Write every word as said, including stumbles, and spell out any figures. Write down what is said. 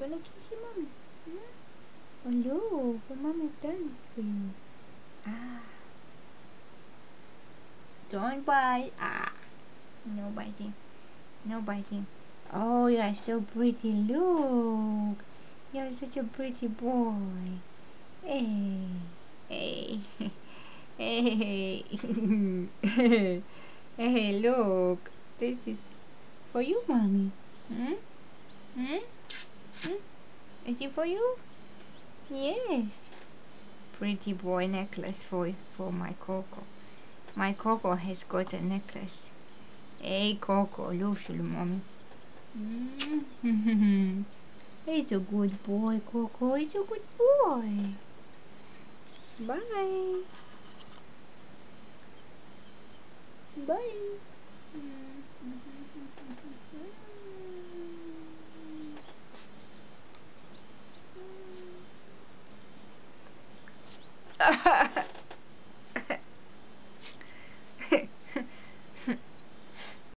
you wanna kiss your mommy? Hmm? Oh look, what mommy's done for you. Ah. Don't bite. Ah. No biting. No biting. Oh, you are so pretty. Look. You're such a pretty boy. Hey. Hey. Hey. Hey, look. This is for you, mommy. Hmm? Hmm? Hmm? Is it for you? Yes. Pretty boy necklace for for my Coco. My Coco has got a necklace. Hey, Coco, look to mommy. Mm. It's a good boy, Coco. It's a good boy. Bye. Bye.